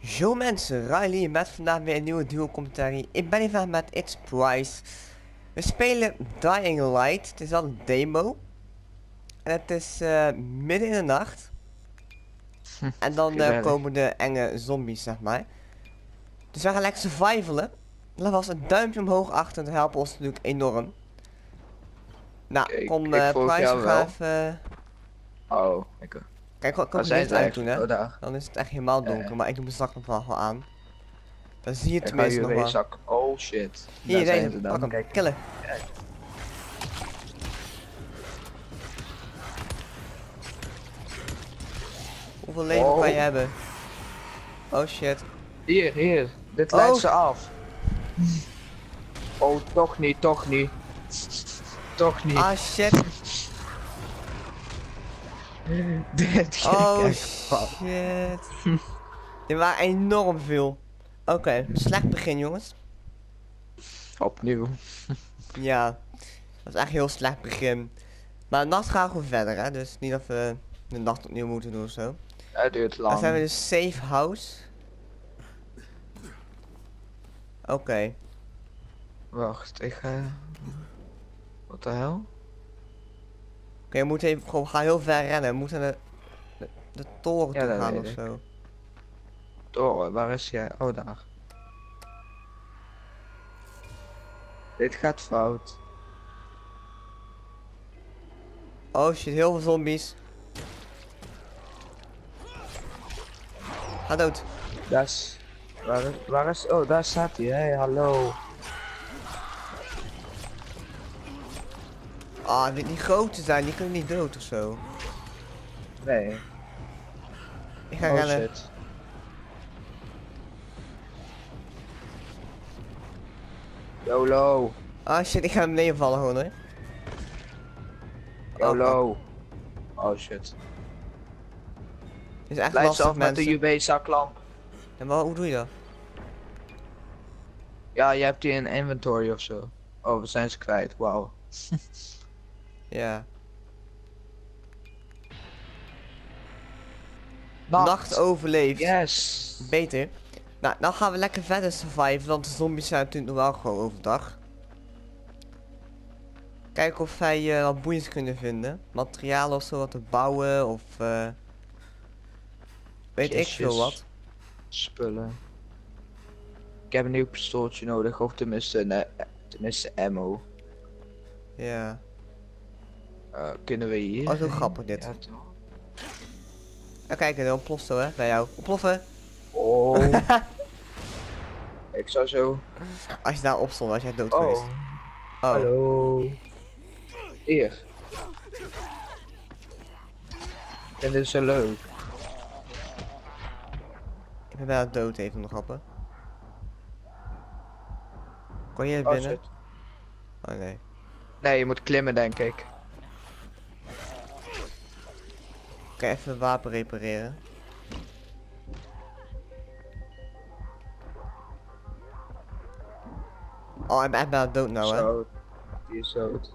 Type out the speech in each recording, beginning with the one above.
Yo mensen, Riley met vandaag weer een nieuwe duo-commentarie. Ik ben hier vandaag met It's Price. We spelen Dying Light. Het is wel een demo. En het is midden in de nacht. En dan komen de enge zombies, zeg maar. Dus we gaan lekker survivalen. Laat was een duimpje omhoog achter, dat helpt ons natuurlijk enorm. Nou, kom ik volg Price, jou we wel. gaan even... Oh, ik... Kijk, ik kan Waar het zijn licht ze uit doen, hè. eigenlijk? Oh, daar. Dan is het echt helemaal donker, maar ik doe mijn zak nog wel aan. Dan zie je het Ik ga tenminste je nog wel. zak. Oh shit. Hier, Daar zijn deze, ze pak dan. hem, Kijk. killen. Hoeveel leven kan je hebben? Oh shit. Hier. Dit Oh. leidt ze af. Oh, toch niet. Toch niet. Ah shit. Dit ging Oh echt fout. shit. Dit waren enorm veel. Oké, slecht begin jongens. Opnieuw. Ja, dat is echt een heel slecht begin. Maar de nacht gaan we gewoon verder, hè. Dus niet dat we de nacht opnieuw moeten doen of zo. Het duurt Dan zijn we lang. dus safe house. Oké. Wacht, ik ga... Wat de hel? Oké, we moeten even gewoon gaan heel ver rennen. We moeten naar de toren Ja, toe dat gaan weet of ik. zo. Toren, waar is jij? Oh, daar. Dit gaat fout. Oh shit, heel veel zombies. Ga dood. Dat is... Waar is... Oh, daar staat hij. Hey, hallo. Ah, die grote zijn, die kunnen niet dood of zo. Nee. Ik ga Oh rennen. shit. YOLO. Ah shit, ik ga naar beneden vallen gewoon hoor. YOLO. Oh shit. Dit is echt Leidt ze lastig af met de mensen. UV-zaklamp. Ja, maar hoe doe je dat? Ja, je hebt die in inventory of zo. Oh, we zijn ze kwijt. Wauw. Ja. Nacht overleefd. Yes. Beter. Nou, dan gaan we lekker verder surviven, want de zombies zijn natuurlijk nog wel gewoon overdag. Kijken of wij wat boeiends kunnen vinden. Materialen of zo wat te bouwen of weet ik veel wat. Spullen. Ik heb een nieuw pistooltje nodig, of tenminste ammo. Ja. Kunnen we hier? Oh, zo grappig dit. Ja, toch. Ja, kijk, dan ontploft zo hè, bij jou. Ontploffen! Oh. Ik zou zo... Als je daar op stond, was jij dood Oh. geweest. Oh. Hallo. Hier. Ik vind dit zo leuk. Ik ben bijna dood even nog grappen. Kon je er Oh binnen? shit. Oh nee. Nee, je moet klimmen denk ik. Oké, even wapen repareren. Oh, ik ben echt bijna dood nou hè. Zo. Die is dood.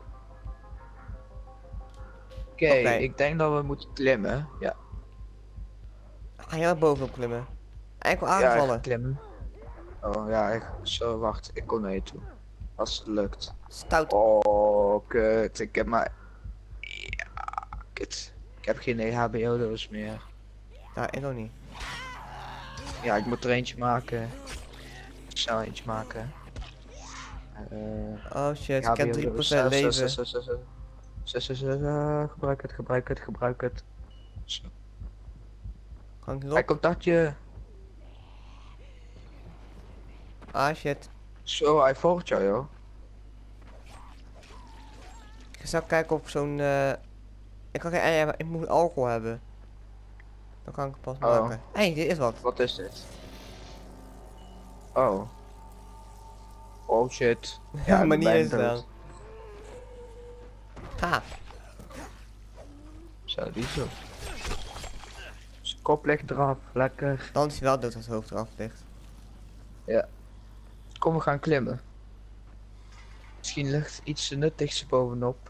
Oké, Oké. ik denk dat we moeten klimmen. Ja. Ga je naar bovenop klimmen? En ik wil Ja, ik ga aanvallen. klimmen. Oh ja, zo wacht, ik kom naar je toe. Als het lukt. Stout. Oh, kut. Ik heb maar... Ja, kut. Ik heb geen EHBO-doos meer. Nou, ik ook niet. Ja, ik moet er eentje maken. Snel eentje maken. Oh shit, ik heb 3% leven. Gebruik het. Zo. Kan ik Hij erop? contactje. Ah shit. Zo, hij volgt jou, joh. Ik zal kijken of zo'n ik kan geen maar ik moet alcohol hebben. Dan kan ik het pas Oh. maken. Hé, dit is wat. Wat is dit? Oh. Oh shit. Ja, ik maar niet ben eens dood. wel. Ha. Zo, die zo. Zijn kop ligt eraf, lekker. Dan is hij wel dood als het hoofd eraf ligt. Ja. Kom, we gaan klimmen. Misschien ligt iets nuttigs bovenop.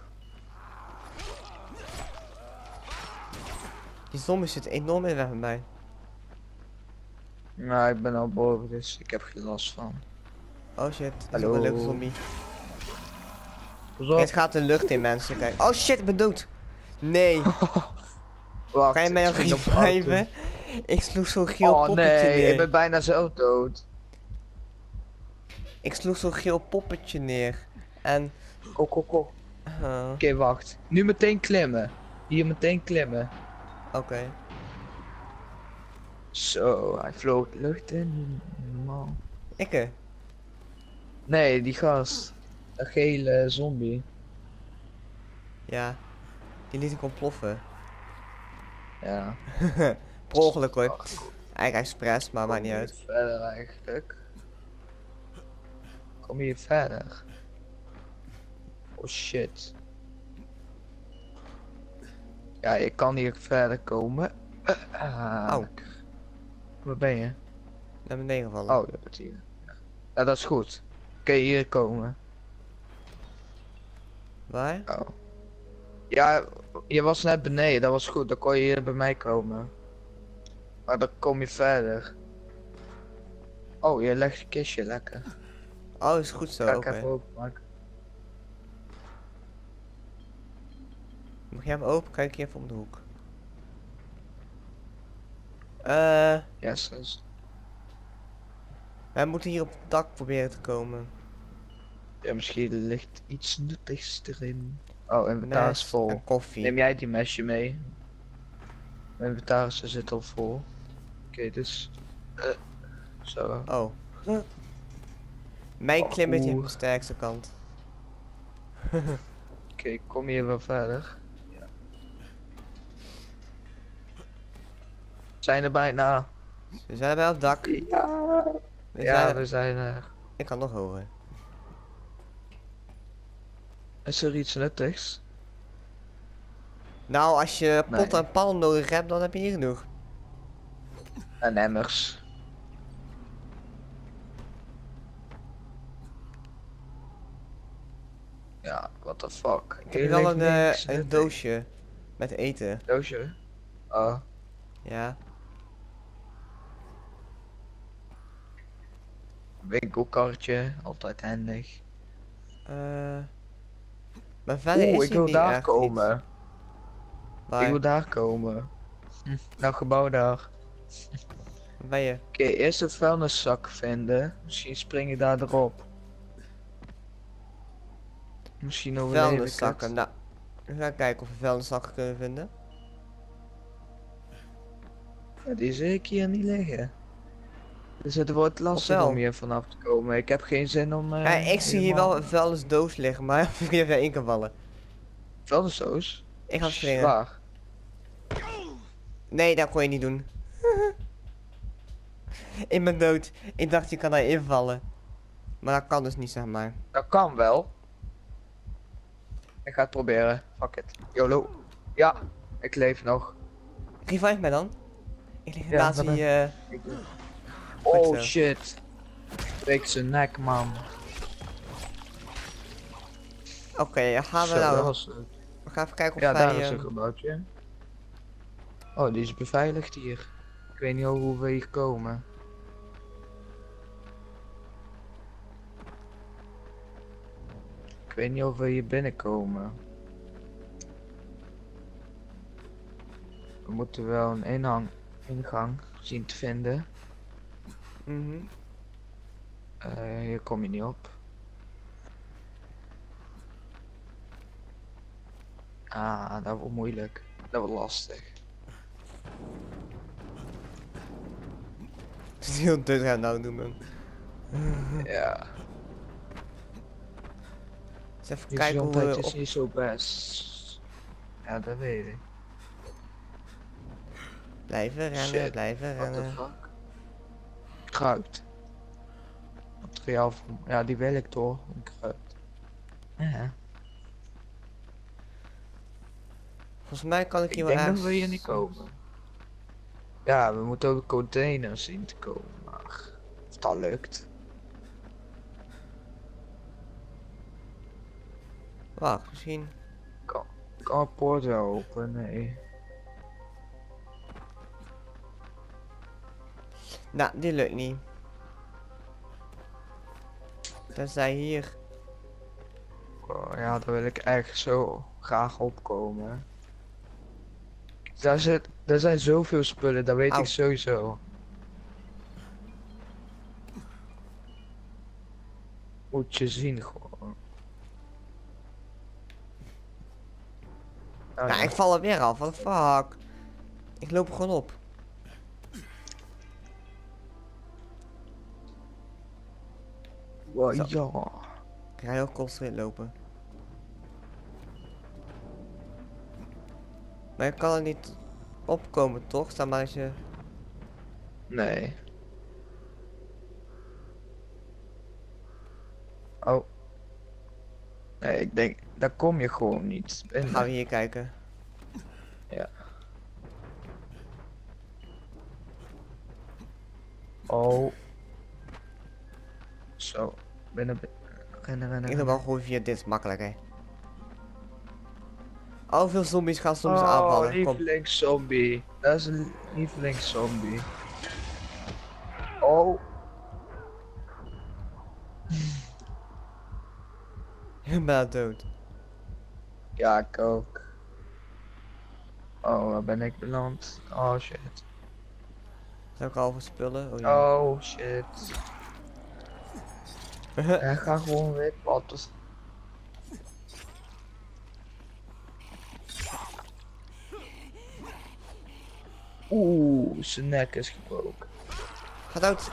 Die zombies zitten enorm in de weg met mij. Nou, ik ben al boven, dus ik heb geen last van. Oh shit, dat is Hallo. ook een leuke zombie. Pas op. Het gaat de lucht in, mensen. Kijk. Oh shit, ik ben dood. Nee. Wacht, Kan je mij ik nog spring op de auto. reviven? Ik sloeg zo'n geel Oh poppetje nee, neer. ik ben bijna zelf dood. Ik sloeg zo'n geel poppetje neer. En... Ko. Oh, Oké, wacht. Nu meteen klimmen. Hier meteen klimmen. oké. Zo, hij vloog de lucht in. Normaal. Ikke. Nee, die gast. Dat gele zombie. Ja. Die liet ik ontploffen. Ja. Per ongeluk hoor. Wacht, Eigenlijk expres, maar maakt kom niet hier uit. verder eigenlijk. Kom hier verder. Oh shit. Ja, ik kan hier verder komen. Au. Waar ben je? Naar beneden gevallen. Oh, je bent hier. Ja, dat is goed. Kun je hier komen? Waar? Oh. Ja, je was net beneden, dat was goed. Dan kon je hier bij mij komen. Maar dan kom je verder. Oh, je legt je kistje lekker. Oh, is goed zo, Ga ik oké. even openmaken. Mag jij hem open? Kijk je even om de hoek. Yes, yes. Wij moeten hier op het dak proberen te komen. Ja, misschien ligt iets nuttigs erin. Oh, inventaris Mes vol. en koffie. Neem jij die mesje mee? Mijn inventaris zit al vol. Oké, dus... zo. Oh. Mijn klimmetje heeft Oeh. de sterkste kant. Oké, ik kom hier wel verder. Ja. Zijn er bijna. We zijn bij het dak. Ja, We ja zijn we zijn er. Ik kan nog hoger. Is er iets nuttigs? Nou, als je pot Nee. en pan nodig hebt, dan heb je hier genoeg. En emmers. Ja, what the fuck. Ik heb hier wel een doosje met eten. Doosje? Oh, Ja. winkelkarretje, altijd handig. Maar verder is ik hier wil niet daar echt komen. iets. Waar? Ik wil daar komen. Dat gebouw daar. Waar ben je? Oké, eerst een vuilniszak vinden. Misschien spring ik daar erop. Misschien overleef ik Vuilniszakken. het. Nou, we gaan kijken of we vuilniszakken kunnen vinden. Ja, die zie ik hier niet liggen. Dus het wordt lastig wel? om hier vanaf te komen. Ik heb geen zin om... Ja, ik zie hier wel een vuilnisdoos liggen, maar of je erin kan vallen. Vuilnisdoos? Ik ga springen. Zwaar. Nee, dat kon je niet doen. Ik ben dood. Ik dacht je kan daar invallen. Maar dat kan dus niet, zeg maar. Dat kan wel. Ik ga het proberen. Fuck it. YOLO. Ja, ik leef nog. Revive mij dan. Ik lig Ja, naast dat die... Oh zo. shit. Breek zijn nek, man. Oké, gaan we Zo, dat nou. was leuk. We gaan even kijken of Ja, wij... daar is een gebouwtje. Oh, die is beveiligd hier. Ik weet niet hoe we hier komen. Ik weet niet of we hier binnenkomen. We moeten wel een ingang zien te vinden. Mhm. Hier kom je niet op. Ah, dat wordt moeilijk. Dat wordt lastig. Het is heel dut gaan nou doen, man. Ja, Dus even je kijken hoe gezondheid we is op... niet zo best. Ja, dat weet ik. Blijven rennen, Shit, blijven what the rennen. fuck? Kruid. Materiaal van... Ja, die wil ik toch. Een kruid. Ja. Volgens mij kan ik Ik hier denk wel dat ergens... we hier niet komen. Ja, we moeten ook de containers zien te komen, maar... Of dat lukt. Wacht, misschien... Kan een poort wel open? Nee. Nou, die lukt niet. Tenzij hier. Oh, ja, daar wil ik echt zo graag opkomen. Daar zijn zoveel spullen, dat weet Au. ik sowieso. Moet je zien gewoon. Oh, Nou, ja. ik val er weer af. What the fuck? Ik loop er gewoon op. Wow, Zo. ja. Ik ga heel constant lopen. Maar je kan er niet opkomen, toch? Sta maar als je... Nee. Oh. Nee, ik denk, daar kom je gewoon niet binnen. Gaan we hier kijken. Ja. Oh. Zo. Rennen, rennen. Ik doe wel gewoon via dit, is makkelijk hè. Oh, veel zombies gaan soms Oh, aanvallen. Kom. lievelingszombie. Dat is een lievelingszombie. Oh. Ik ben dood. Ja, ik ook. Oh, waar ben ik beland? Oh shit. Zou ik al voor spullen? Oh ja. Oh shit. Hij gaat gewoon weer wat. Oeh, zijn nek is gebroken. Ga dood.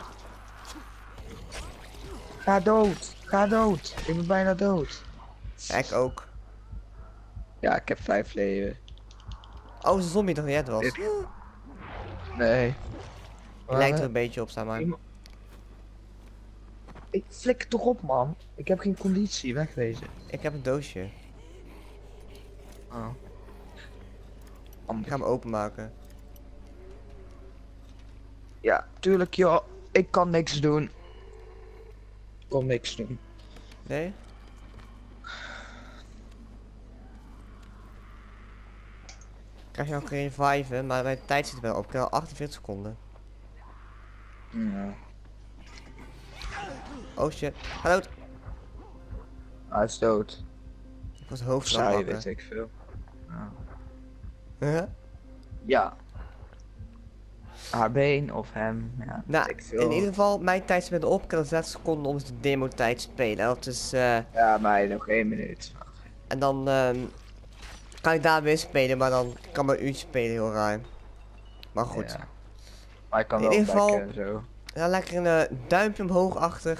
Ga dood, ga dood. Ik ben bijna dood. Ja, ik ook. Ja, ik heb 5 leven. Oh, is een zombie toch niet was? Nee. Lijkt er een beetje op, zeg maar. Ik flik toch op, man. Ik heb geen conditie, wegwezen. Ik heb een doosje. Oh. Ik ga hem openmaken. Ja, tuurlijk, joh. Ik kan niks doen. Ik kon niks doen. Nee? Krijg je ook geen reviven, maar mijn tijd zit wel op. Ik heb al 48 seconden. Ja. Oh shit. Ga dood. Hij is dood. Ik was hoofd Saai, pakken. weet ik veel. Ja. Huh? Ja. Haar been of hem. Ja, Nou, weet ik veel. in ieder geval, mijn tijd zit op. Ik kan 6 seconden om de demo tijd spelen. Dat is, Ja, maar nog 1 minuut. en dan kan ik daar weer spelen, maar dan kan mijn uurtje spelen heel raar. Maar goed. Ja. Maar ik kan In wel ieder geval- backen en zo. Dan lekker een duimpje omhoog achter.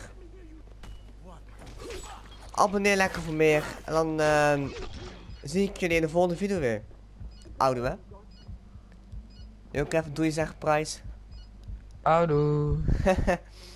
Abonneer lekker voor meer. En dan zie ik jullie in de volgende video weer. Oude hè? Wil ik even doei zeggen, Price? Houdoe.